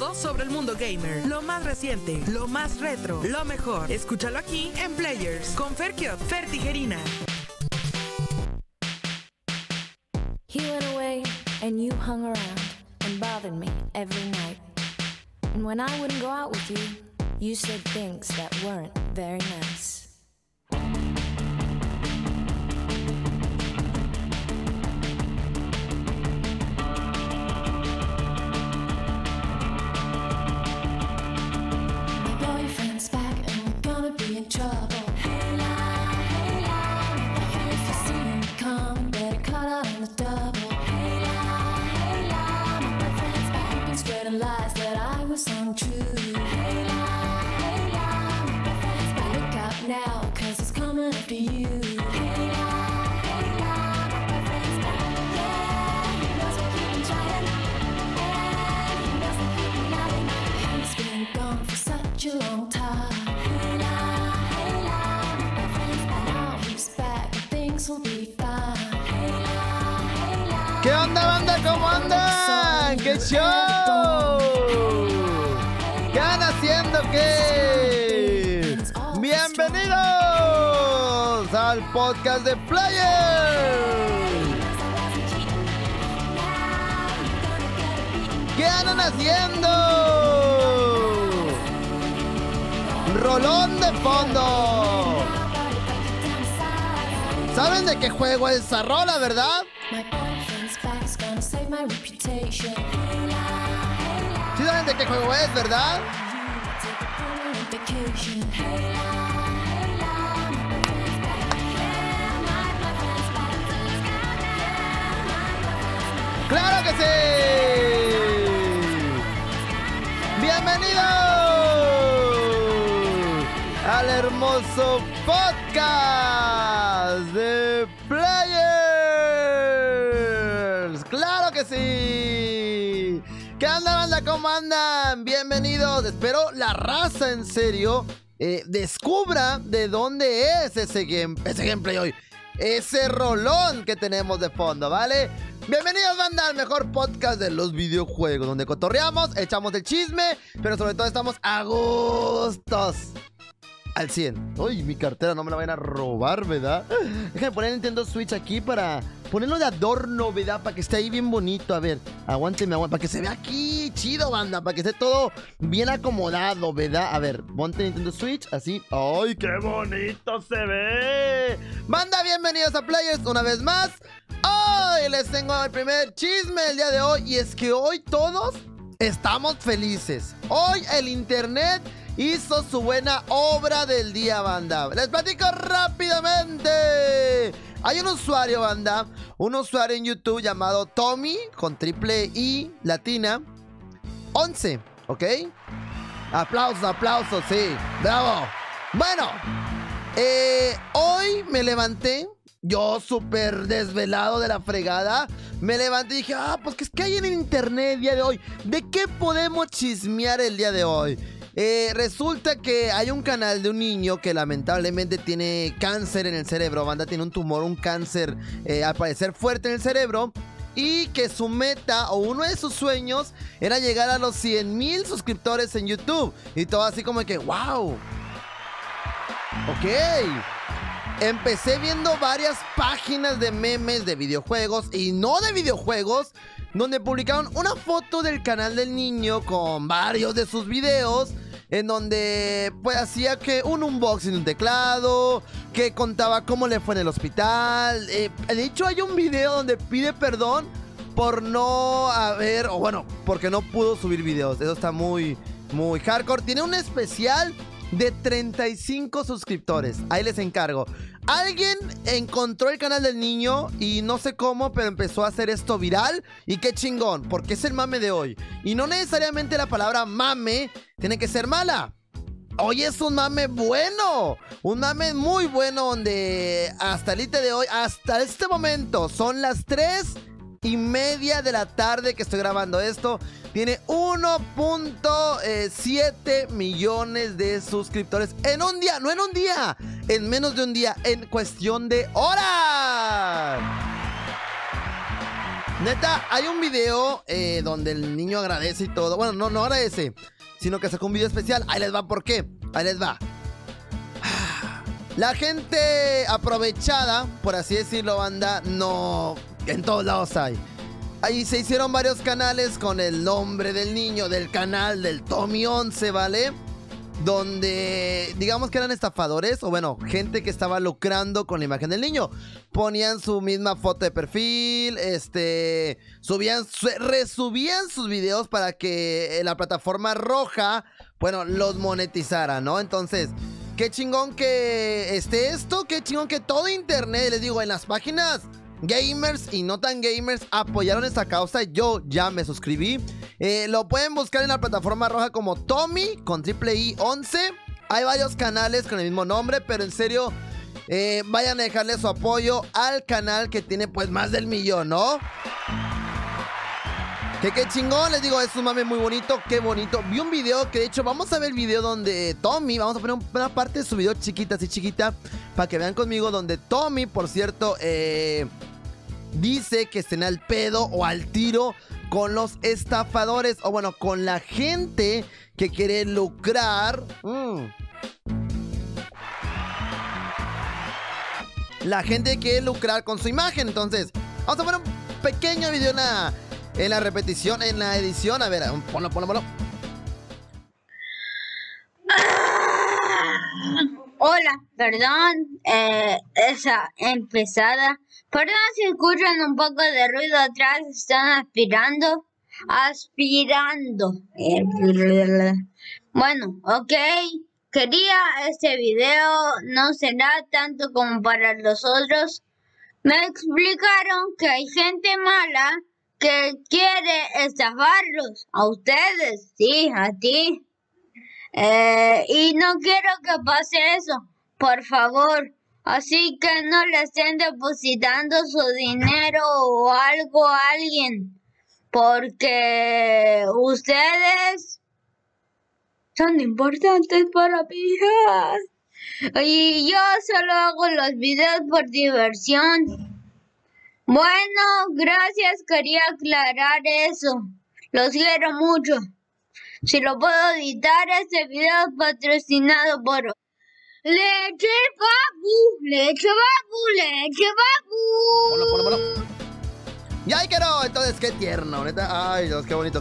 Todo sobre el mundo gamer. Lo más reciente, lo más retro, lo mejor. Escúchalo aquí en Players con Ferkiot, Fer Tijerina. He went away and you hung around and bothered me every night. And when I wouldn't go out with you, you said things that weren't very nice. ¿Qué onda, banda? ¿Cómo andan? ¡Qué show! ¿Qué andan haciendo? ¿Qué? ¡Bienvenidos al podcast de Players! ¿Qué andan haciendo? Rolón de fondo. ¿Saben de qué juego es esa rola, verdad? ¿Sí saben de qué juego es, verdad? ¡Claro que sí! ¡Bienvenidos al hermoso podcast de Players! ¡Claro que sí! ¿Qué onda, banda? ¿Cómo andan? Bienvenidos. Espero la raza, en serio, descubra de dónde es ese gameplay hoy. Ese rolón que tenemos de fondo, ¿vale? Bienvenidos, banda, al mejor podcast de los videojuegos, donde cotorreamos, echamos el chisme, pero sobre todo estamos a gustos. Al 100. Uy, mi cartera no me la vayan a robar, ¿verdad? Déjame poner el Nintendo Switch aquí para ponerlo de adorno, ¿verdad? Para que esté ahí bien bonito. A ver, aguánteme, para que se vea aquí chido, banda. Para que esté todo bien acomodado, ¿verdad? A ver, ponte Nintendo Switch, así. ¡Ay, qué bonito se ve! Banda, bienvenidos a Players una vez más. Hoy les tengo el primer chisme el día de hoy. Y es que hoy todos estamos felices. Hoy el internet hizo su buena obra del día, banda. Les platico rápidamente. Hay un usuario, banda, un usuario en YouTube llamado Tommy, con triple I latina, 11, ¿ok? Aplausos, aplausos, sí, bravo. Bueno, hoy me levanté, yo súper desvelado de la fregada. Me levanté y dije, pues ¿qué hay en el internet el día de hoy? ¿De qué podemos chismear el día de hoy? Resulta que hay un canal de un niño que lamentablemente tiene cáncer en el cerebro, banda, tiene un tumor, un cáncer al parecer fuerte en el cerebro, y que su meta o uno de sus sueños era llegar a los 100,000 suscriptores en YouTube. Y todo así como que, wow. Ok. Empecé viendo varias páginas de memes de videojuegos y no de videojuegos, donde publicaron una foto del canal del niño con varios de sus videos, en donde pues hacía que un unboxing de un teclado, que contaba cómo le fue en el hospital. De hecho hay un video donde pide perdón por no haber, o bueno, porque no pudo subir videos. Eso está muy, muy hardcore. Tiene un especial de 35 suscriptores. Ahí les encargo. Alguien encontró el canal del niño y no sé cómo, pero empezó a hacer esto viral. Y qué chingón, porque es el mame de hoy. Y no necesariamente la palabra mame tiene que ser mala. Hoy es un mame bueno, un mame muy bueno, donde hasta el día de hoy, hasta este momento, son las 3:30 de la tarde que estoy grabando esto. Tiene 1.7 millones de suscriptores en un día, no en un día, en menos de un día, en cuestión de horas. Neta, hay un video donde el niño agradece y todo. Bueno, no agradece, sino que sacó un video especial. Ahí les va, ¿por qué? Ahí les va. La gente aprovechada, por así decirlo, banda, no... En todos lados hay. Ahí se hicieron varios canales con el nombre del niño, del canal del Tommy 11, ¿vale? Donde, digamos que eran estafadores, o bueno, gente que estaba lucrando con la imagen del niño. Ponían su misma foto de perfil, resubían sus videos para que la plataforma roja, bueno, los monetizara, ¿no? Entonces, qué chingón que esté esto, qué chingón que todo internet, les digo, en las páginas gamers y no tan gamers apoyaron esta causa. Yo ya me suscribí. Lo pueden buscar en la plataforma roja como Tommy con triple I 11. Hay varios canales con el mismo nombre, pero en serio, vayan a dejarle su apoyo al canal que tiene pues más del 1,000,000, ¿no? Qué chingón, les digo, es un mame muy bonito, qué bonito. Vi un video que de hecho vamos a ver el video donde Tommy, vamos a poner una parte de su video chiquita, así chiquita, para que vean conmigo, donde Tommy, por cierto, dice que estén al pedo o al tiro con los estafadores, o bueno, con la gente que quiere lucrar. La gente quiere lucrar con su imagen. Entonces, vamos a poner un pequeño video en la repetición, en la edición. A ver, ponlo. Hola, perdón, esa empezada. Perdón si escuchan un poco de ruido atrás, están aspirando. Bueno, ok. Quería este video, no será tanto como para los otros. Me explicaron que hay gente mala que quiere estafarlos. A ustedes, sí, a ti. Y no quiero que pase eso, por favor. Así que no le estén depositando su dinero o algo a alguien, porque ustedes son importantes para mí. Y yo solo hago los videos por diversión. Bueno, gracias, quería aclarar eso. Los quiero mucho. Si lo puedo editar, este video es patrocinado por Leche Babu. Ponlo. Y ay, que no, entonces qué tierno, neta. Ay, Dios, qué bonito.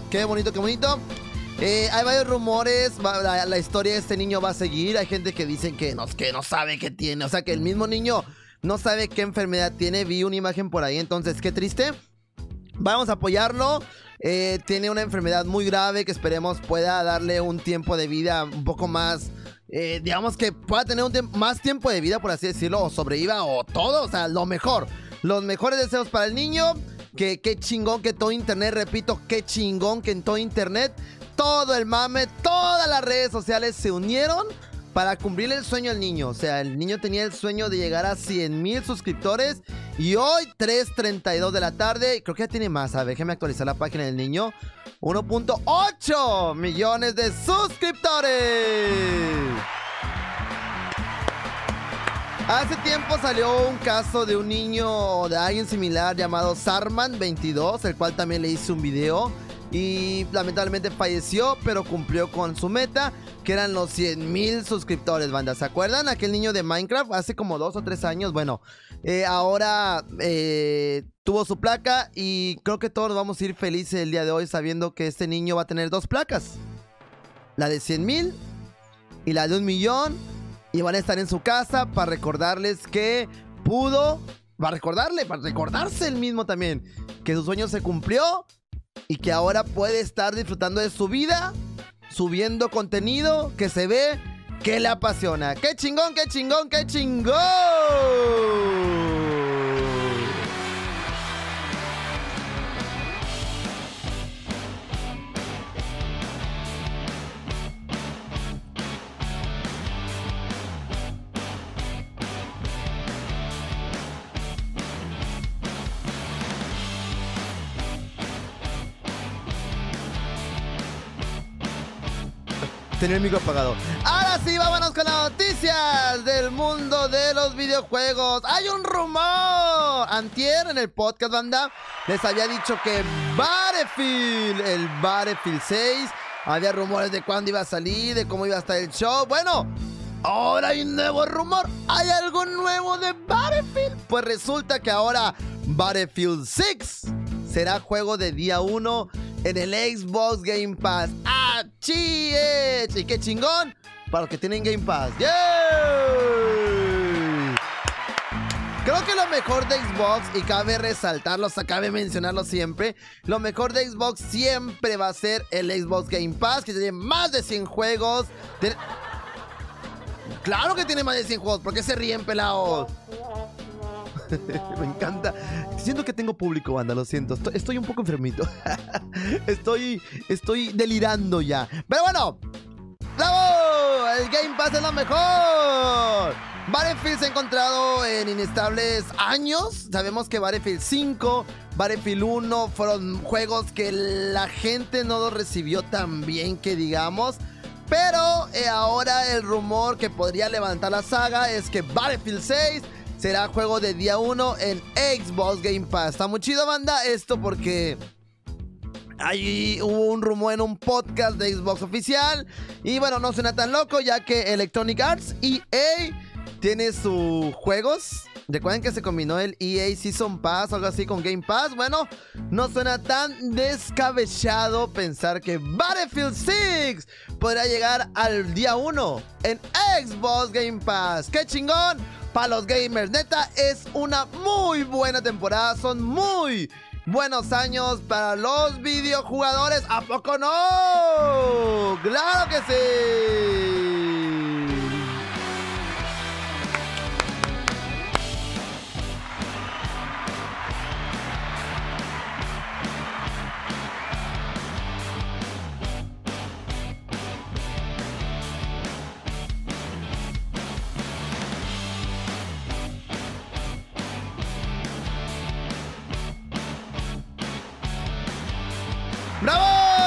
Hay varios rumores. La historia de este niño va a seguir. Hay gente que dicen que no sabe qué tiene. O sea, que el mismo niño no sabe qué enfermedad tiene. Vi una imagen por ahí, entonces qué triste. Vamos a apoyarlo. Tiene una enfermedad muy grave que esperemos pueda darle un tiempo de vida un poco más, digamos que pueda tener más tiempo de vida, por así decirlo, o sobreviva, o todo, o sea, lo mejor. Los mejores deseos para el niño. Qué chingón que todo internet, repito, qué chingón que en todo internet, todo el mame, todas las redes sociales se unieron para cumplir el sueño del niño. O sea, el niño tenía el sueño de llegar a 100,000 suscriptores. Y hoy, 3:32 de la tarde, creo que ya tiene más. A ver, déjeme actualizar la página del niño. 1.8 millones de suscriptores. Hace tiempo salió un caso de un niño, de alguien similar llamado Sarman22, el cual también le hice un video. Y lamentablemente falleció, pero cumplió con su meta, que eran los 100,000 suscriptores, banda. ¿Se acuerdan? Aquel niño de Minecraft hace como 2 o 3 años. Bueno, ahora tuvo su placa y creo que todos vamos a ir felices el día de hoy sabiendo que este niño va a tener 2 placas. La de 100,000 y la de 1,000,000. Y van a estar en su casa para recordarles que pudo, para recordarse él mismo también, que su sueño se cumplió. Y que ahora puede estar disfrutando de su vida, subiendo contenido que se ve que le apasiona. ¡Qué chingón, qué chingón, qué chingón! Tenía el micro apagado. Ahora sí, vámonos con las noticias del mundo de los videojuegos. Hay un rumor. Antier en el podcast, banda, Les había dicho que Battlefield, el Battlefield 6, había rumores de cuándo iba a salir, de cómo iba a estar el show. Bueno, ahora hay un nuevo rumor. ¿Hay algo nuevo de Battlefield? Pues resulta que ahora Battlefield 6 será juego de día 1 en el Xbox Game Pass. ¡Ah, chíes! ¿Y qué chingón? Para los que tienen Game Pass. ¡Yeah! Creo que lo mejor de Xbox, y cabe resaltarlo, cabe mencionarlo siempre, lo mejor de Xbox siempre va a ser el Xbox Game Pass, que tiene más de 100 juegos. Claro que tiene más de 100 juegos. ¿Por qué se ríen, pelados? Me encanta. Siento que tengo público, banda, lo siento. Estoy un poco enfermito. Estoy delirando ya. Pero bueno, ¡bravo! El Game Pass es lo mejor. Battlefield se ha encontrado en inestables años. Sabemos que Battlefield 5, Battlefield 1 fueron juegos que la gente no los recibió tan bien, que digamos. Pero ahora el rumor que podría levantar la saga es que Battlefield 6 será juego de día 1 en Xbox Game Pass. Está muy chido, banda, esto porque ahí hubo un rumor en un podcast de Xbox oficial. Y bueno, no suena tan loco, ya que Electronic Arts, EA, tiene sus juegos. Recuerden que se combinó el EA Season Pass o algo así con Game Pass. Bueno, no suena tan descabellado pensar que Battlefield 6 podrá llegar al día 1 en Xbox Game Pass. ¡Qué chingón! Para los gamers, neta, es una muy buena temporada. Son muy buenos años para los videojugadores. ¿A poco no? ¡Claro que sí! ¡Bravo!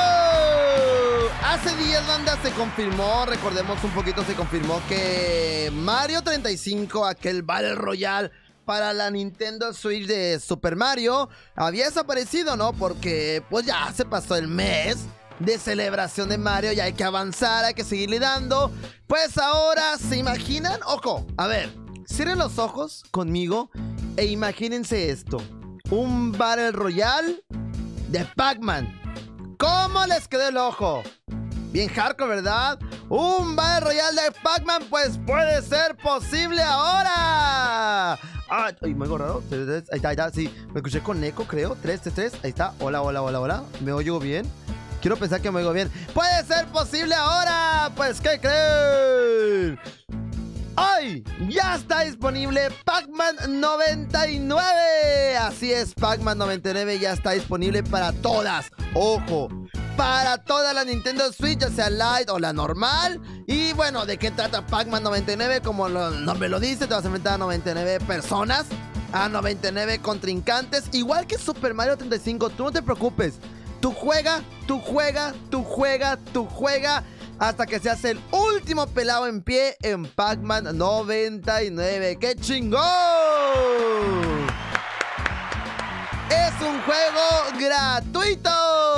Hace días, banda, se confirmó, recordemos un poquito, se confirmó que Mario 35, aquel Battle Royale para la Nintendo Switch de Super Mario, había desaparecido, ¿no? Porque pues ya se pasó el mes de celebración de Mario y hay que avanzar, hay que seguirle dando. Pues ahora, ¿se imaginan? Ojo, a ver, cierren los ojos conmigo e imagínense esto. Un Battle Royale de Pac-Man. ¿Cómo les quedó el ojo? Bien hardcore, ¿verdad? Un Battle Royale de Pac-Man, pues puede ser posible ahora. Ay, me hago raro. Ahí está, sí. Me escuché con eco, creo. 3, 3, 3. Ahí está. Hola, hola, hola, hola. ¿Me oigo bien? Quiero pensar que me oigo bien. ¡Puede ser posible ahora! Pues, ¿qué creen? ¡Ay! Ya está disponible Pac-Man 99. Así es, Pac-Man 99 ya está disponible para todas. ¡Ojo! Para toda la Nintendo Switch, ya sea Lite o la normal. Y bueno, ¿de qué trata Pac-Man 99? Como el nombre lo dice, te vas a enfrentar a 99 personas, a 99 contrincantes. Igual que Super Mario 35, tú no te preocupes. Tú juega, hasta que seas el último pelado en pie en Pac-Man 99. ¡Qué chingón! ¡Es un juego gratuito!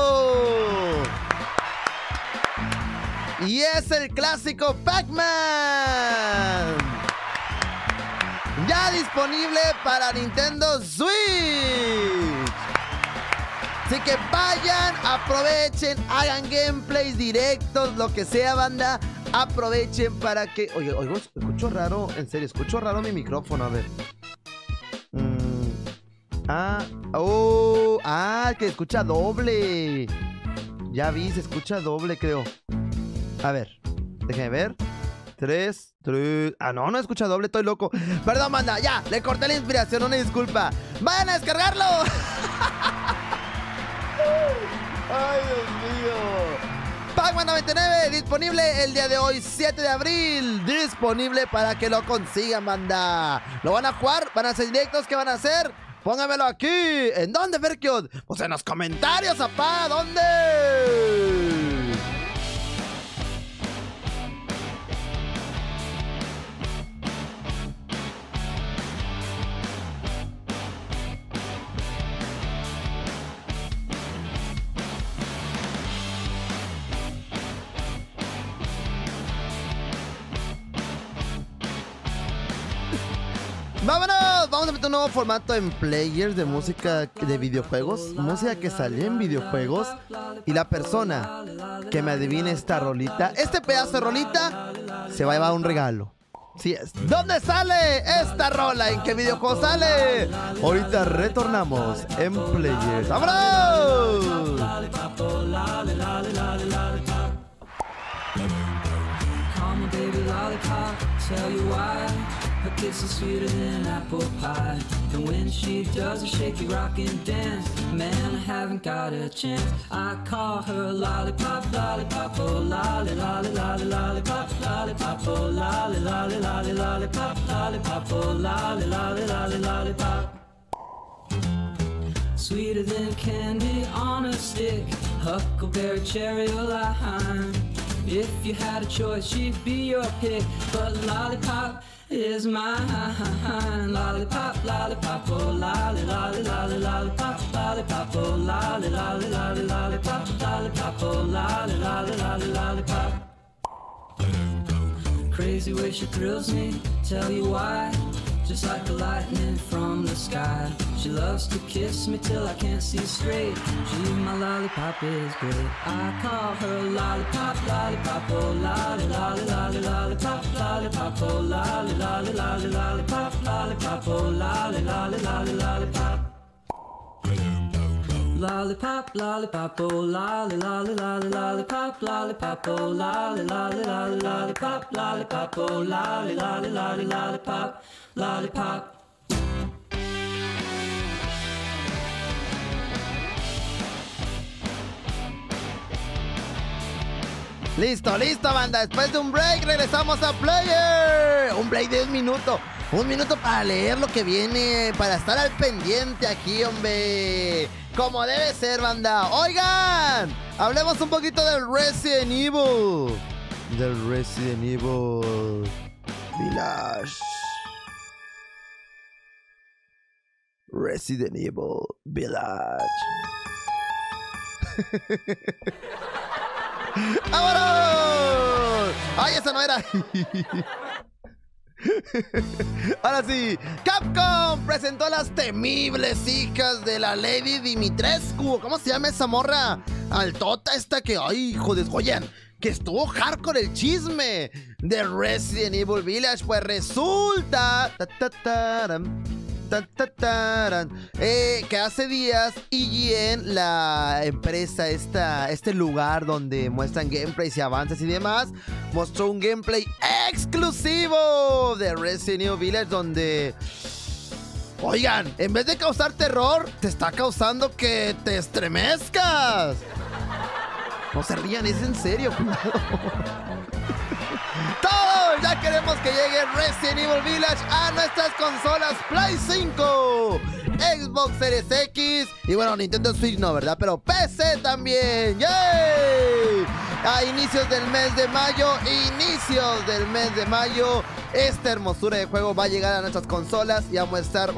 Y es el clásico Pac-Man. Ya disponible para Nintendo Switch. Así que vayan, aprovechen, hagan gameplays directos, lo que sea, banda. Aprovechen para que... Oye, escucho raro, en serio, escucho raro mi micrófono, a ver. Que escucha doble. Ya vi, se escucha doble, creo. A ver, déjenme ver. 3. No escucha doble, estoy loco. Perdón, banda, ya, le corté la inspiración, una disculpa. ¡Vayan a descargarlo! ¡Ay, Dios mío! Pac-Man 99, disponible el día de hoy, 7 de abril. Disponible para que lo consigan, banda. ¿Lo van a jugar? ¿Van a hacer directos? ¿Qué van a hacer? Póngamelo aquí. ¿En dónde, Ferkiot? Pues en los comentarios, papá. ¿Dónde? ¡Vámonos! Vamos a meter un nuevo formato en Players de música de videojuegos. Música que salió en videojuegos. Y la persona que me adivine esta rolita, este pedazo de rolita, se va a llevar un regalo. Sí es. ¿Dónde sale esta rola? ¿En qué videojuego sale? Ahorita retornamos en Players. ¡Vámonos! Tell you why her kiss is sweeter than apple pie. And when she does a shaky rock and dance, man, I haven't got a chance. I call her lollipop, lollipop, oh lolly, lolly, lolly, lollipop, lollipop, oh lolly, lolly, lolly, lollipop, lollipop, oh lolly, lolly, lolly, lollipop. Sweeter than candy on a stick, huckleberry, cherry, or lime. If you had a choice, she'd be your pick. But lollipop is mine. Lollipop, lollipop, oh lolly, lolly, lolly, lollipop, lollipop, oh lolly, lolly, lolly, lollipop, lollipop, oh lolly, lolly, lolly, lollipop. Crazy way she thrills me, tell you why. Just like the lightning from the sky. She loves to kiss me till I can't see straight. She, my lollipop, is great. I call her lollipop, lollipop, oh lolly, lolly, lolly, lollipop, lollipop, oh lolly, lolly, lolly, lollipop, lollipop, oh lolly, lolly, lolly, lollipop. Lollipop, lollipop, oh lolly, lolly, lolly, lollipop, lollipop, oh lolly, lolly, lolly, lollipop, lollipop, oh lolly, lolly, lolly, lollipop, lollipop. Listo, listo, banda. Después de un break regresamos a Player. Un break de 1 minuto. 1 minuto para leer lo que viene, para estar al pendiente aquí, hombre. Como debe ser, banda. Oigan, hablemos un poquito del Resident Evil. Del Resident Evil Village. Resident Evil Village. ¡Vámonos! ¡Ay, esa no era! Ahora sí, Capcom presentó a las temibles hijas de la Lady Dimitrescu. ¿Cómo se llama esa morra? Altota esta que, ay, hijo de... Oigan, que estuvo hardcore el chisme de Resident Evil Village. Pues resulta que hace días IGN, la empresa este lugar donde muestran gameplays y avances y demás, mostró un gameplay exclusivo de Resident Evil Village donde, oigan, en vez de causar terror, te está causando que te estremezcas. No se rían, es en serio, cuidado. Todos ya queremos que llegue Resident Evil Village a nuestras consolas Play 5, Xbox Series X y bueno, Nintendo Switch no, ¿verdad? Pero PC también. ¡Yay! A inicios del mes de mayo, esta hermosura de juego va a llegar a nuestras consolas y vamos a estar,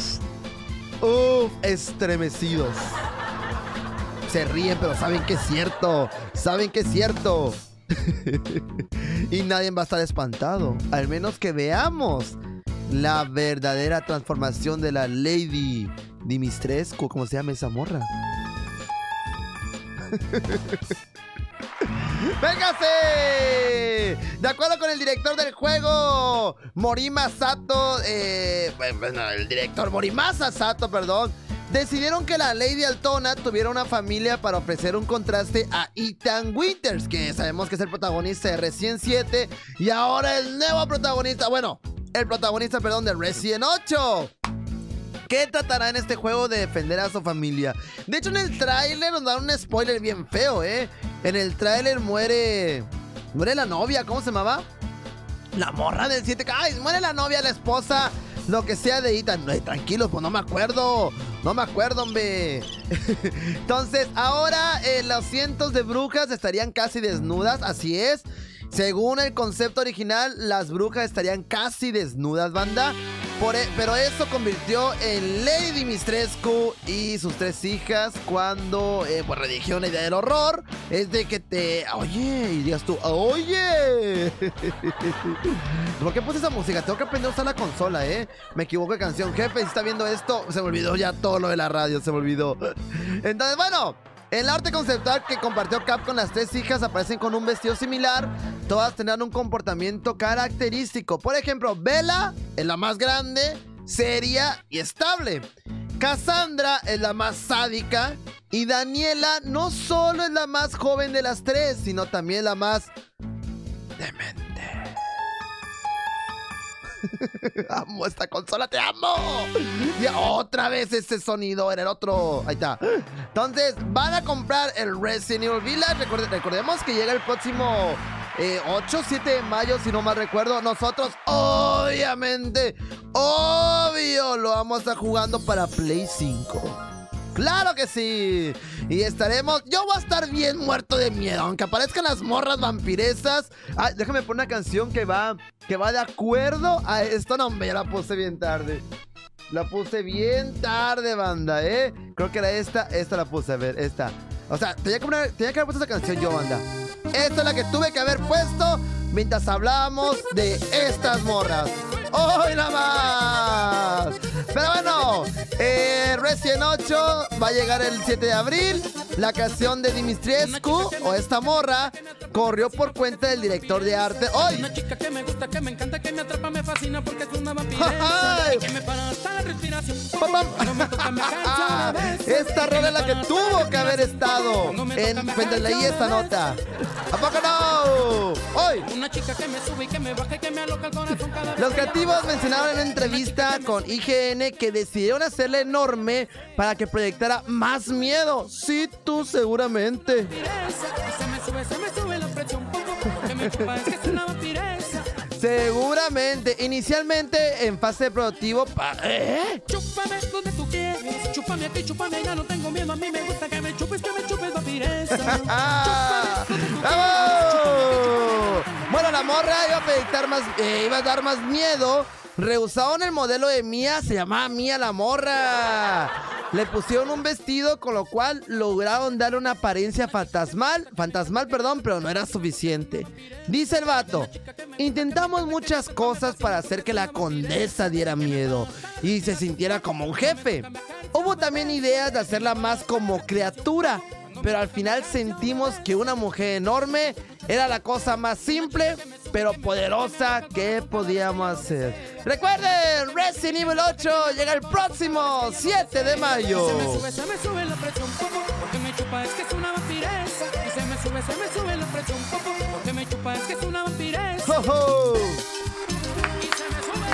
estremecidos. Se ríen, pero saben que es cierto. Y nadie va a estar espantado, al menos que veamos la verdadera transformación de la Lady Dimitrescu. ¿Cómo se llama esa morra? ¡Véngase! De acuerdo con el director del juego, Morimasa Sato, perdón, decidieron que la Lady Altona tuviera una familia para ofrecer un contraste a Ethan Winters, que sabemos que es el protagonista de Resident 7 y ahora el nuevo protagonista, el protagonista de Resident 8. ¿Qué tratará en este juego de defender a su familia? De hecho, en el tráiler nos dan un spoiler bien feo, ¿eh? En el tráiler muere la novia, ¿cómo se llamaba? La morra del 7. ¡Ay! Muere la novia, la esposa, lo que sea de Ethan. Ay, tranquilos, pues no me acuerdo, hombre. Entonces, ahora los cientos de brujas estarían casi desnudas, así es. Según el concepto original, las brujas estarían casi desnudas, banda. Pero eso convirtió en Lady Dimitrescu y sus 3 hijas cuando redijeron la idea del horror es de que te... Oye, y digas tú, oye. ¿Por qué puse esa música? Tengo que aprender a usar la consola, ¿eh? Me equivoco de canción. Jefe, si está viendo esto, se me olvidó ya todo lo de la radio, se me olvidó. Entonces, bueno... En el arte conceptual que compartió Capcom, las 3 hijas aparecen con un vestido similar. Todas tendrán un comportamiento característico. Por ejemplo, Bella es la más grande, seria y estable. Cassandra es la más sádica. Y Daniela no solo es la más joven de las 3, sino también la más demente. Amo esta consola, te amo. Y otra vez ese sonido era el otro. Ahí está. Entonces, van a comprar el Resident Evil Village. Recordemos que llega el próximo 8, 7 de mayo, si no mal recuerdo. Nosotros, obviamente, obvio, lo vamos a estar jugando para Play 5. ¡Claro que sí! Y estaremos... Yo voy a estar bien muerto de miedo, aunque aparezcan las morras vampiresas. Ay, déjame poner una canción que va de acuerdo a esto. No, hombre, ya la puse bien tarde. La puse bien tarde, banda, ¿eh? Creo que era esta la puse, a ver, esta. O sea, tenía que haber puesto esta canción yo, banda. Esta es la que tuve que haber puesto mientras hablábamos de estas morras. ¡Hoy nada más! Pero bueno, Resident 8 va a llegar el 7 de abril. La canción de Dimitrescu, o esta morra, corrió por cuenta del director de arte. ¡Hoy! Una chica que me gusta, que me encanta, que me atrapa, me fascina porque es una vampiresa. Que me para hasta la respiración. Esta rola es la que tuvo que haber estado cuando leí esta nota. ¿A poco no? ¡Hoy! Una chica que me sube y que me baja y que me aloca el corazón cada vez. Los creativos mencionaron en una entrevista con IGN que decidieron hacerle enorme para que proyectara más miedo. Sí, tú seguramente. Se me sube la presión poco, que me chupa, es que es una vampiresa. Seguramente, inicialmente en fase de prototipo. Chúpame donde tú quieres, chúpame aquí, chúpame allá, no tengo miedo, a mí me gusta que me chupes, vampiresa. ¡Vamos! Bueno, la morra iba a dar más miedo. Rehusaron el modelo de Mía, se llamaba Mía la morra. Le pusieron un vestido, con lo cual lograron darle una apariencia fantasmal, pero no era suficiente. Dice el vato: intentamos muchas cosas para hacer que la condesa diera miedo y se sintiera como un jefe. Hubo también ideas de hacerla más como criatura, pero al final sentimos que una mujer enorme era la cosa más simple pero poderosa que podíamos hacer. Recuerden, Resident Evil 8 llega el próximo 7 de mayo. Se me sube la presión poco, porque me chupa, es que es una vampiresa. Y se me sube la presión poco, porque me chupa, es que es una vampiresa. ¡Oh, oh! Y se me sube.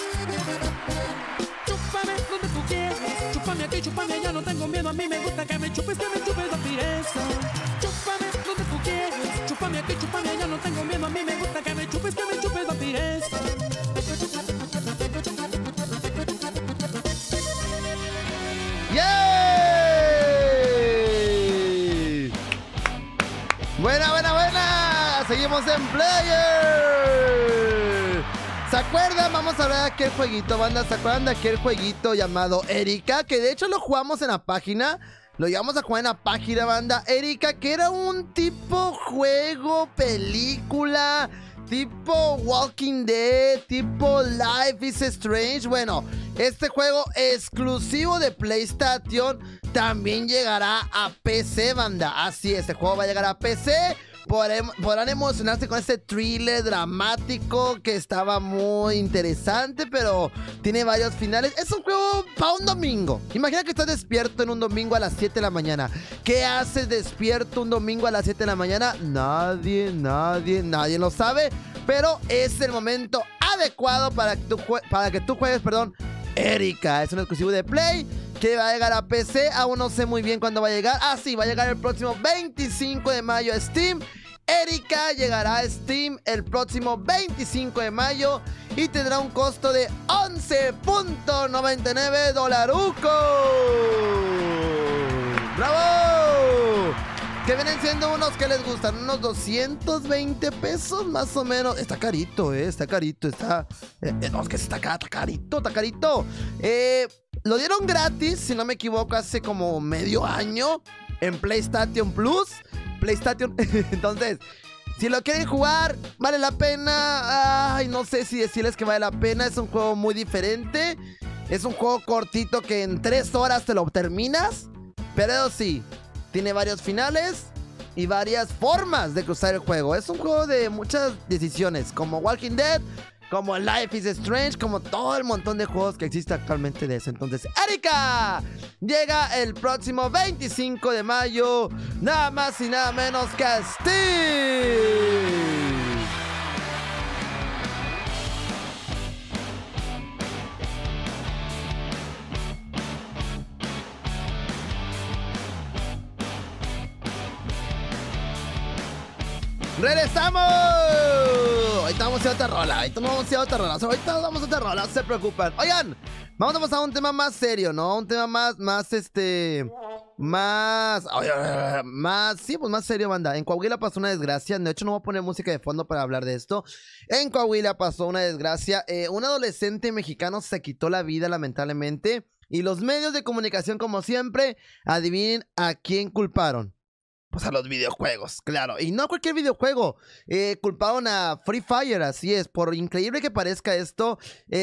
Chúpame donde tú quieras, chúpame aquí, chúpame allá, no tengo miedo, a mí me gusta que me chupes, vampiresa. Chúpame donde tú quieras, chúpame aquí, chúpame allá, no tengo miedo, a mí me gusta que me chupes, vampiresa. ¡Yay! Buena. Seguimos en Player. ¿Se acuerdan? Vamos a hablar de aquel jueguito, banda. ¿Se acuerdan de aquel jueguito llamado Erika? Que de hecho lo jugamos en la página. Lo llevamos a jugar en la página, banda. Erika, que era un tipo juego, película, tipo Walking Dead, tipo Life is Strange. Bueno, este juego exclusivo de PlayStation también llegará a PC, banda. Así es, este juego va a llegar a PC. Podrán emocionarse con este thriller dramático que estaba muy interesante, pero tiene varios finales. Es un juego para un domingo. Imagina que estás despierto en un domingo a las 7 de la mañana. ¿Qué haces despierto un domingo a las 7 de la mañana? Nadie lo sabe, pero es el momento adecuado para que tú juegues, Erika. Es un exclusivo de Play que va a llegar a PC. Aún no sé muy bien cuándo va a llegar. Sí, va a llegar el próximo 25 de mayo a Steam. Erika llegará a Steam el próximo 25 de mayo y tendrá un costo de $11.99. ¡Bravo! Que vienen siendo unos que les gustan, unos 220 pesos más o menos. Está carito, está carito, no, es que está carito. Lo dieron gratis, si no me equivoco, hace como medio año. en PlayStation Plus. PlayStation. Entonces, si lo quieren jugar, vale la pena. Ay, no sé si decirles que vale la pena. Es un juego muy diferente. Es un juego cortito que en 3 horas te lo terminas. Pero eso sí, tiene varios finales y varias formas de cruzar el juego. Es un juego de muchas decisiones, como Walking Dead, como Life is Strange, como todo el montón de juegos que existe actualmente de eso. Entonces, Erika llega el próximo 25 de mayo, nada más y nada menos que a Steam. ¡Regresamos! Ahorita vamos a ir a otra rola. Ahorita no vamos a ir a otra rola. Ahorita vamos a otra rola, no se preocupen. Oigan, vamos a pasar a un tema más serio, ¿no? Un tema más serio, banda. En Coahuila pasó una desgracia. De hecho, no voy a poner música de fondo para hablar de esto. En Coahuila pasó una desgracia. Un adolescente mexicano se quitó la vida, lamentablemente. Y los medios de comunicación, como siempre, adivinen a quién culparon. Pues a los videojuegos, claro. Y no a cualquier videojuego. Culparon a Free Fire, así es. Por increíble que parezca esto,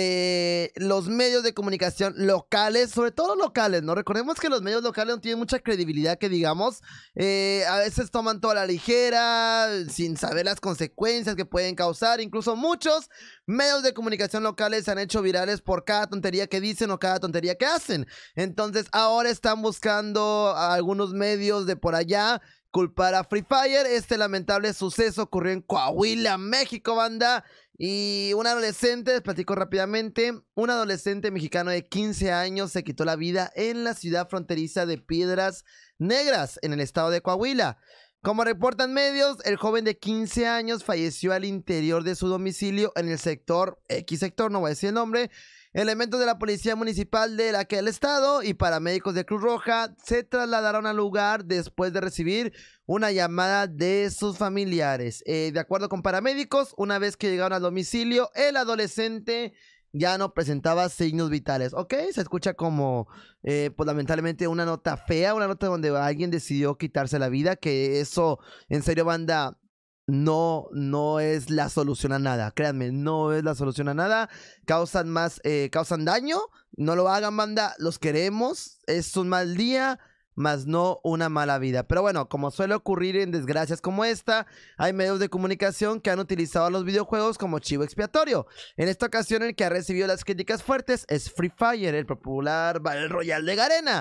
los medios de comunicación locales, sobre todo locales, ¿no? Recordemos que los medios locales no tienen mucha credibilidad, que digamos. A veces toman toda la ligera, sin saber las consecuencias que pueden causar. Incluso muchos medios de comunicación locales se han hecho virales por cada tontería que dicen o cada tontería que hacen. Entonces ahora están buscando a algunos medios de por allá culpar a Free Fire. Este lamentable suceso ocurrió en Coahuila, México, banda. Y un adolescente, les platico rápidamente, un adolescente mexicano de 15 años se quitó la vida en la ciudad fronteriza de Piedras Negras, en el estado de Coahuila. Como reportan medios, el joven de 15 años falleció al interior de su domicilio en el sector, X sector, no voy a decir el nombre. Elementos de la policía municipal de aquel estado y paramédicos de Cruz Roja se trasladaron al lugar después de recibir una llamada de sus familiares. De acuerdo con paramédicos, una vez que llegaron al domicilio, el adolescente ya no presentaba signos vitales. Ok, se escucha como, pues lamentablemente una nota fea, una nota donde alguien decidió quitarse la vida, que eso, en serio, banda, no es la solución a nada. Créanme, no es la solución a nada. Causan daño. No lo hagan, banda. Los queremos. Es un mal día, más no una mala vida. Pero bueno, como suele ocurrir en desgracias como esta, hay medios de comunicación que han utilizado a los videojuegos como chivo expiatorio. En esta ocasión, el que ha recibido las críticas fuertes es Free Fire, el popular Battle Royale de Garena.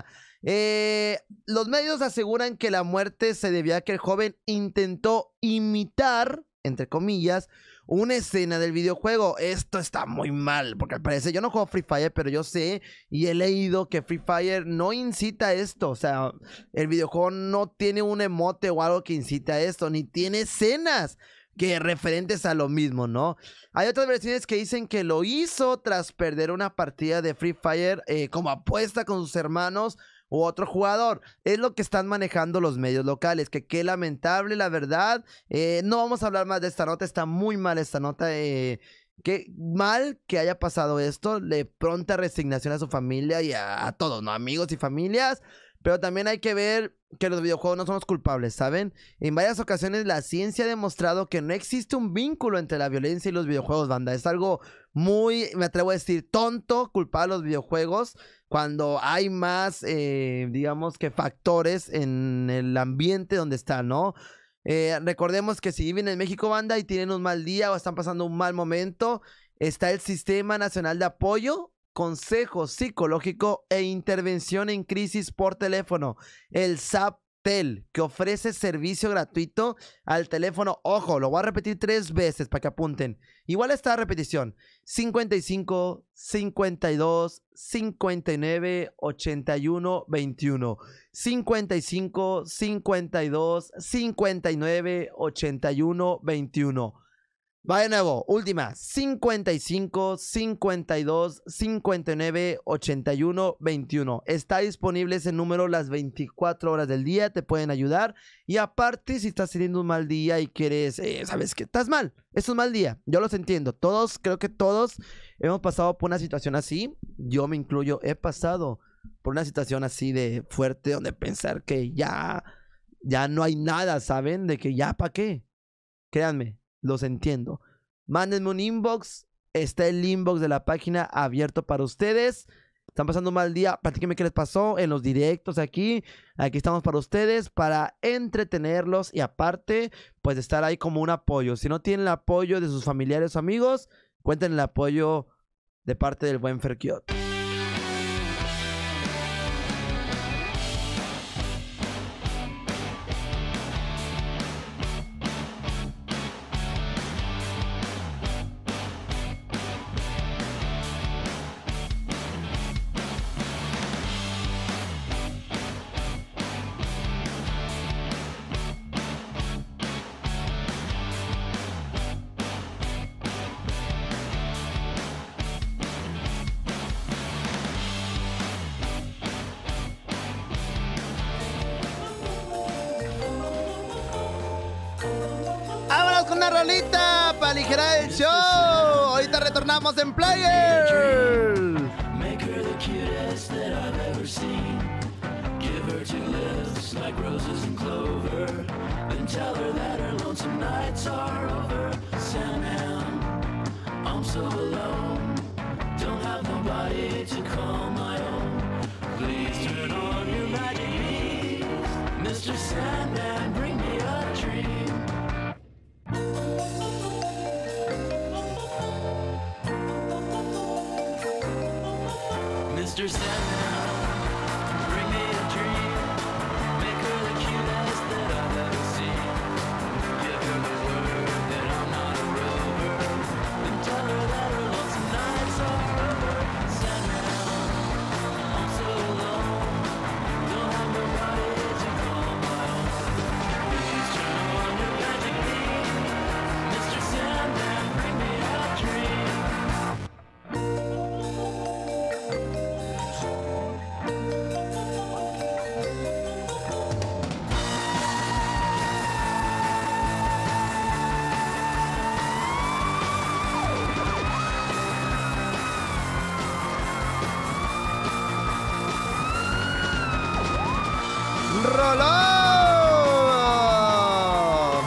Los medios aseguran que la muerte se debía a que el joven intentó imitar, entre comillas, una escena del videojuego. Esto está muy mal, porque al parecer yo no juego Free Fire, pero yo sé y he leído que Free Fire no incita a esto. O sea, el videojuego no tiene un emote o algo que incita a esto, ni tiene escenas que referentes a lo mismo, ¿no? Hay otras versiones que dicen que lo hizo tras perder una partida de Free Fire como apuesta con sus hermanos u otro jugador. Es lo que están manejando los medios locales, que qué lamentable, la verdad. No vamos a hablar más de esta nota, está muy mal esta nota. Qué mal que haya pasado esto, de pronta resignación a su familia y a todos, ¿no? Amigos y familias. Pero también hay que ver que los videojuegos no son los culpables, ¿saben? En varias ocasiones la ciencia ha demostrado que no existe un vínculo entre la violencia y los videojuegos, banda. Es algo muy, me atrevo a decir, tonto culpar a los videojuegos cuando hay más, digamos que factores en el ambiente donde están, ¿no? Recordemos que si viven en México, banda, y tienen un mal día o están pasando un mal momento, está el Sistema Nacional de Apoyo, Consejo Psicológico e Intervención en Crisis por Teléfono, el SAPTEL, que ofrece servicio gratuito al teléfono. Ojo, lo voy a repetir 3 veces para que apunten. Igual está la repetición: 55 52 59 81 21. 55 52 59 81 21. Va de nuevo, última: 55 52 59 81 21. Está disponible ese número las 24 horas del día, te pueden ayudar. Y aparte, si estás teniendo un mal día y quieres, sabes que estás mal, es un mal día, yo los entiendo. Todos, creo que todos hemos pasado por una situación así. Yo me incluyo, he pasado por una situación así de fuerte, donde pensar que ya no hay nada, ¿saben? De que ya, ¿para qué? Créanme, los entiendo. Mándenme un inbox. Está el inbox de la página abierto para ustedes. Están pasando un mal día. Platíquenme qué les pasó en los directos aquí. Aquí estamos para ustedes, para entretenerlos y aparte, pues estar ahí como un apoyo. Si no tienen el apoyo de sus familiares o amigos, cuenten el apoyo de parte del buen Ferkiot. Con una rolita para aligerar el show. Ahorita retornamos en Players. Make her the cutest that I've ever seen. Give her 2 lips like roses and clover. Then tell her that her lonesome nights are over. Sandman, I'm so alone. Don't have nobody to call my own. Please turn on your magic beams. Mr. Sandman, bring me a dream. Mr. Sandman, bring me a dream. Make her the cutest that I've ever seen. Give her the word that I'm not a rover. Then tell her that her lonesome nights are over. Sandman, I'm so alone. Don't have nobody to call my own. Please turn on your magic beam. Mr. Sandman, bring me a dream. ¡Rolón!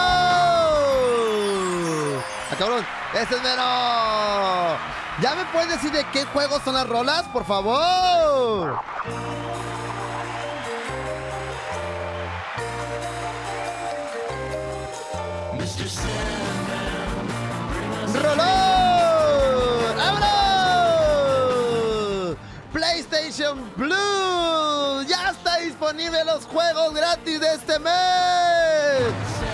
¡Bravo! ¡Ah, cabrón! ¡Este es mero! ¿Ya me puedes decir de qué juegos son las rolas, por favor? Mr. Sandman, bring us ¡Rolón! ¡Vámonos! PlayStation Plus. Ya está disponible los juegos gratis de este mes.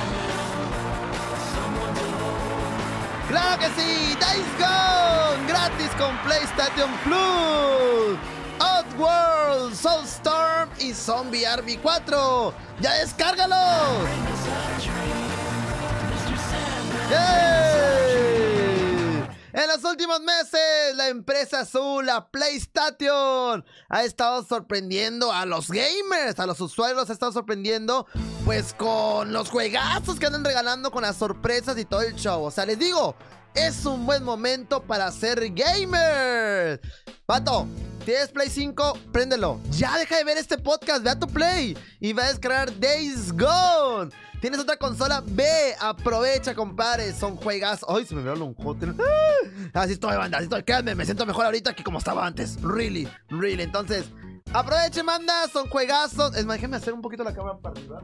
¡Claro que sí! Days Gone, gratis con PlayStation Plus. Oddworld, Soulstorm y Zombie RB4. ¡Ya descárgalos! ¡Yay! En los últimos meses, la empresa azul, la PlayStation, ha estado sorprendiendo a los gamers, a los usuarios, los ha estado sorprendiendo, pues con los juegazos que andan regalando, con las sorpresas y todo el show. O sea, les digo, es un buen momento para ser gamer. Pato, ¿tienes Play 5? Préndelo. Ya deja de ver este podcast, ve a tu Play y va a descargar Days Gone. ¿Tienes otra consola? Ve, aprovecha, compadre. Son juegas. Ay, se me veo un hotel. Así estoy, banda. Así estoy. Quédame, me siento mejor ahorita que como estaba antes. Really. Entonces, aproveche, manda. Son juegazos. Es más, déjeme hacer un poquito la cámara para arriba.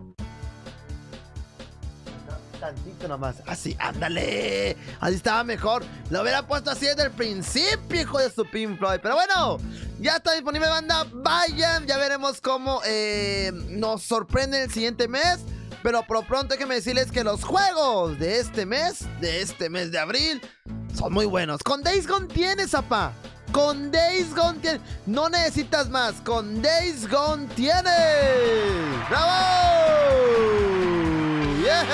Tantito nomás. Así, ándale. Así estaba mejor. Lo hubiera puesto así desde el principio, hijo de su Pink Floyd. Pero bueno, ya está disponible, banda. Vayan, ya veremos cómo nos sorprende el siguiente mes. Pero por pronto déjenme decirles que los juegos de este mes de abril, son muy buenos. Con Days Gone tienes, zapá. Con Days Gone tienes. No necesitas más. Con Days Gone tienes. ¡Bravo! ¡Yeah!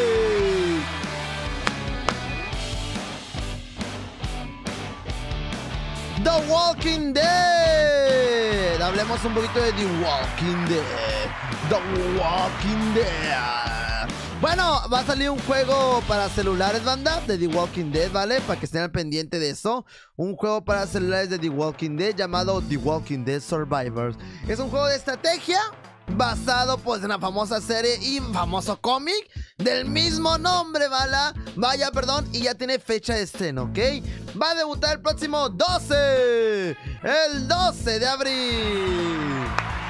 The Walking Dead. Hablemos un poquito de The Walking Dead. The Walking Dead. Bueno, va a salir un juego para celulares, banda, de The Walking Dead, ¿vale? Para que estén al pendiente de eso. Un juego para celulares de The Walking Dead llamado The Walking Dead Survivors. Es un juego de estrategia basado pues en la famosa serie y famoso cómic del mismo nombre, y ya tiene fecha de estreno, ¿ok? Va a debutar el próximo 12 de abril.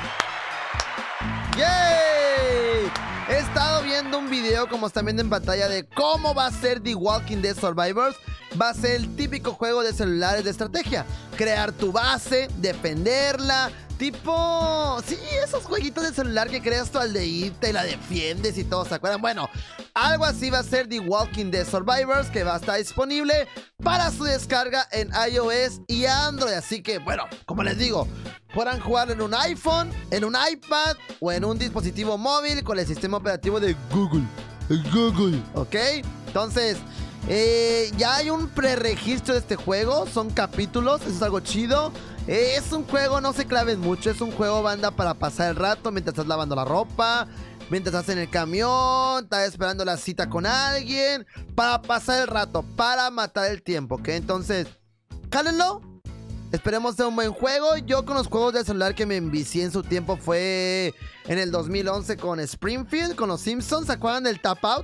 ¡Yay! He estado viendo un video, como están viendo en pantalla, de cómo va a ser The Walking Dead Survivors. Va a ser el típico juego de celulares de estrategia. Crear tu base, defenderla. Tipo, sí, esos jueguitos de celular que creas tu aldeíta y la defiendes y todo, ¿se acuerdan? Bueno, algo así va a ser The Walking Dead Survivors, que va a estar disponible para su descarga en iOS y Android. Así que, bueno, como les digo, podrán jugar en un iPhone, en un iPad o en un dispositivo móvil con el sistema operativo de Google, ¿ok? Entonces, ya hay un preregistro de este juego, son capítulos, eso es algo chido. Es un juego, no se claven mucho, es un juego, banda, para pasar el rato mientras estás lavando la ropa, mientras estás en el camión, estás esperando la cita con alguien, para pasar el rato, para matar el tiempo, ¿ok? Entonces, cálenlo. Esperemos sea un buen juego. Yo con los juegos de celular que me envicié en su tiempo fue en el 2011 con Springfield, con los Simpsons. ¿Se acuerdan del Tap Out?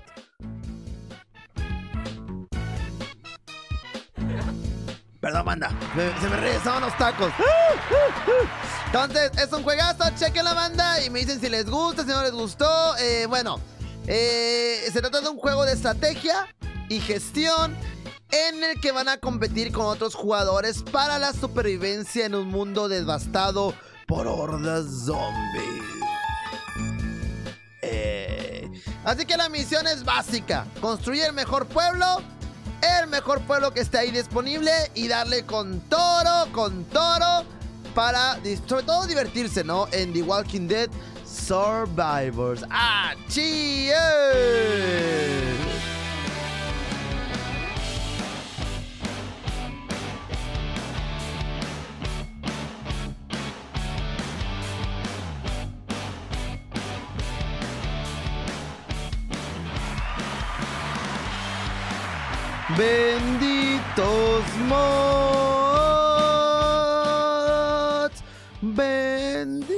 Perdón, banda, se me regresaban los tacos. Entonces, es un juegazo, chequen la banda y me dicen si les gusta, si no les gustó. Se trata de un juego de estrategia y gestión en el que van a competir con otros jugadores para la supervivencia en un mundo devastado por hordas zombies. Así que la misión es básica: construir el mejor pueblo que esté ahí disponible y darle con toro para, sobre todo, divertirse, ¿no? En The Walking Dead Survivors. ¡Ah, cheers! Benditos mods. Benditos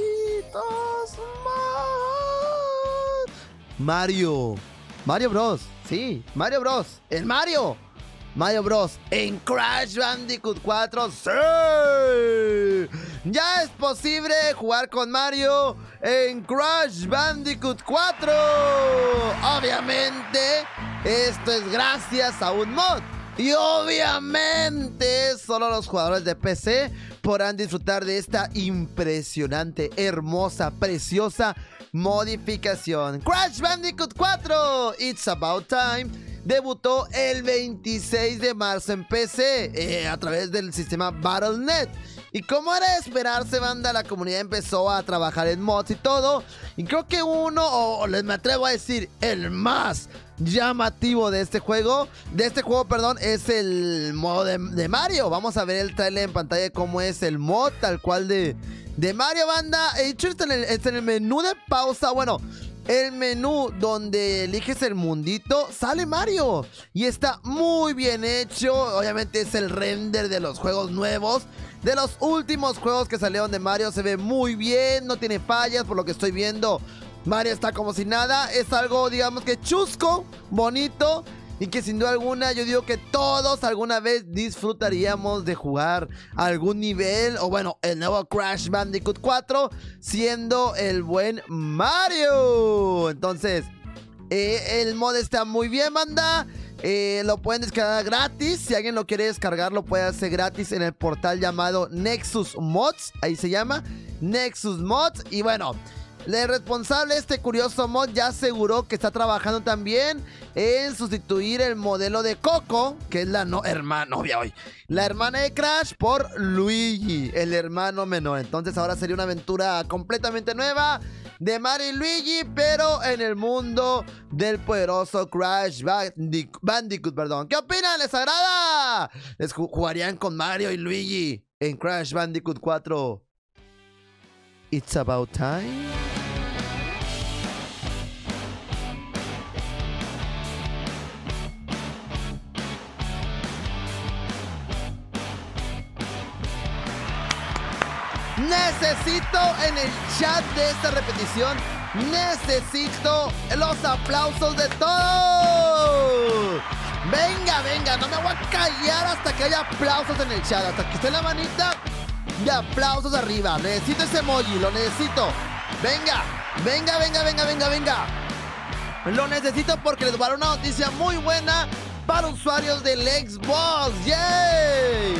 mods. Mario Bros. Sí, Mario Bros. El Mario Bros. En Crash Bandicoot 4. ¡Sí! Ya es posible jugar con Mario en Crash Bandicoot 4. Obviamente, esto es gracias a un mod. Y obviamente, solo los jugadores de PC podrán disfrutar de esta impresionante, hermosa, preciosa modificación. Crash Bandicoot 4, It's About Time, debutó el 26 de marzo en PC a través del sistema Battle.net. Y como era de esperarse, banda, la comunidad empezó a trabajar en mods y todo. Y creo que me atrevo a decir, el más llamativo de este juego, es el modo de Mario. Vamos a ver el trailer en pantalla de cómo es el mod tal cual de Mario, banda. De hecho, está en el menú de pausa. Bueno, el menú donde eliges el mundito, sale Mario. Y está muy bien hecho. Obviamente es el render de los juegos nuevos. De los últimos juegos que salieron de Mario, se ve muy bien, no tiene fallas por lo que estoy viendo. Mario está como si nada, es algo, digamos que chusco, bonito, y que sin duda alguna yo digo que todos alguna vez disfrutaríamos de jugar algún nivel, o bueno, el nuevo Crash Bandicoot 4, siendo el buen Mario. Entonces, el mod está muy bien, banda. Lo pueden descargar gratis. Si alguien lo quiere descargar, lo puede hacer gratis en el portal llamado Nexus Mods. Ahí se llama Nexus Mods. Y bueno, el responsable de este curioso mod ya aseguró que está trabajando también en sustituir el modelo de Coco, que es la hermana de Crash, por Luigi, el hermano menor. Entonces ahora sería una aventura completamente nueva de Mario y Luigi, pero en el mundo del poderoso Crash Bandicoot, perdón. ¿Qué opinan? ¿Les agrada? ¿Les jugarían con Mario y Luigi en Crash Bandicoot 4? It's About Time. Necesito en el chat de esta repetición, necesito los aplausos de todos. Venga, venga, no me voy a callar hasta que haya aplausos en el chat. Hasta que esté la manita de aplausos arriba. Necesito ese emoji, lo necesito. Venga, venga, venga, venga, venga, venga. Lo necesito porque les voy a dar una noticia muy buena para usuarios del Xbox. ¡Yay!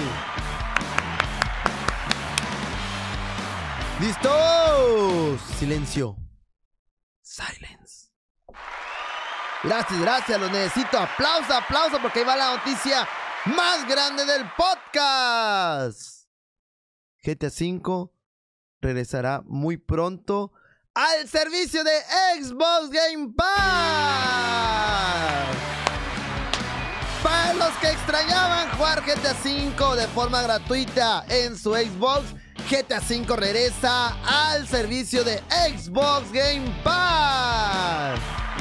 ¡Listos! Silencio. Silence. Gracias, gracias, lo necesito. Aplauso, aplauso, porque ahí va la noticia más grande del podcast. GTA V regresará muy pronto al servicio de Xbox Game Pass. Para los que extrañaban jugar GTA V de forma gratuita en su Xbox, GTA V regresa al servicio de Xbox Game Pass.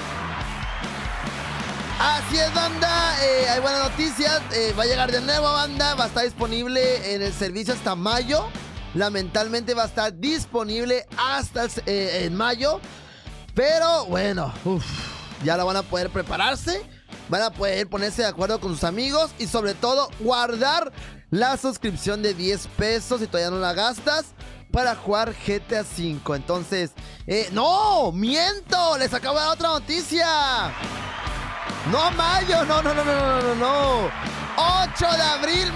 Así es, banda, hay buenas noticias, va a llegar de nuevo, banda, va a estar disponible en el servicio hasta mayo. Lamentablemente va a estar disponible hasta en mayo. Pero bueno, ya lo van a poder prepararse. Van a poder ponerse de acuerdo con sus amigos. Y sobre todo guardar la suscripción de 10 pesos si todavía no la gastas, para jugar GTA V. Entonces, ¡no! ¡Miento! Les acabo de dar otra noticia. No, mayo, no. 8 de abril,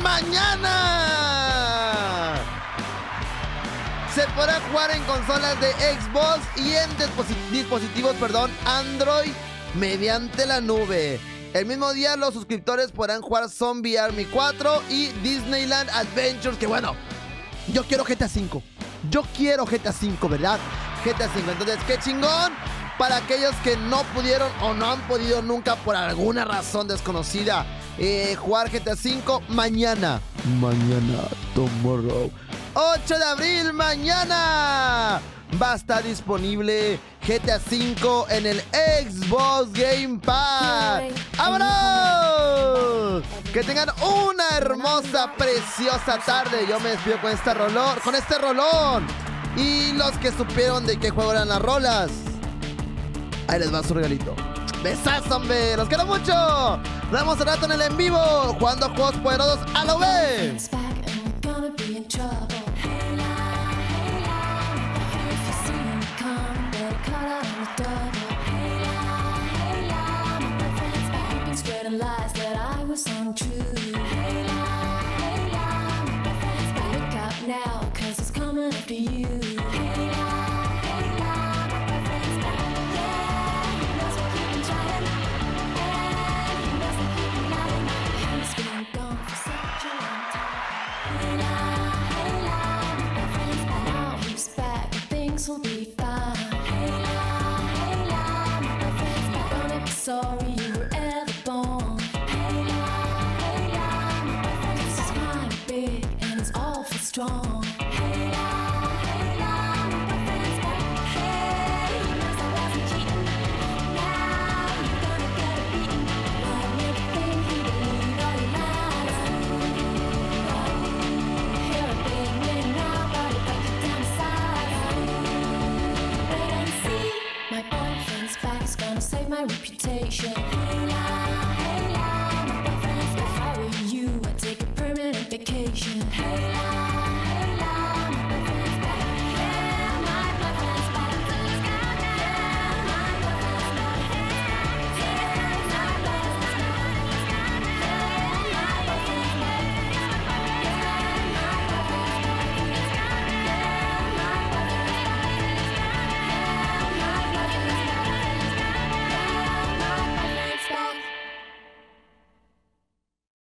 mañana. Se podrá jugar en consolas de Xbox y en dispositivos, Android mediante la nube. El mismo día los suscriptores podrán jugar Zombie Army 4 y Disneyland Adventures, que bueno, yo quiero GTA V. Yo quiero GTA V, ¿verdad? GTA V, entonces, qué chingón. Para aquellos que no pudieron o no han podido nunca por alguna razón desconocida jugar GTA V, mañana, tomorrow, 8 de abril, mañana va a estar disponible GTA V en el Xbox Game Pass. ¡Vámonos! Que tengan una hermosa, preciosa tarde. Yo me despido con este rolón. Y los que supieron de qué juego eran las rolas, ahí les va su regalito. ¡Besazo, hombre! ¡Los quiero mucho! Nos vemos al rato en el en vivo, jugando juegos poderosos a lo B. Lies that I was untrue. Hey la, but look out now, 'cause it's coming after you. Hey la, my friend's back. Yeah, he knows we'll keep on trying. Yeah, he knows we'll keep on lying. He's been gone for such a long time. Hey la, my friend's back. Now he's back and things will be fine. Hey la, my friend's back. You're gonna be sorry you were ever born. Strong. Hey la, my friend's back. Hey, he knows I wasn't cheating. Now you're gonna get a beating. Lying everything he believed, all your lies. Hear a big man now, but he got you down side. Wait and see, my boyfriend's back is gonna save my reputation. Hey la.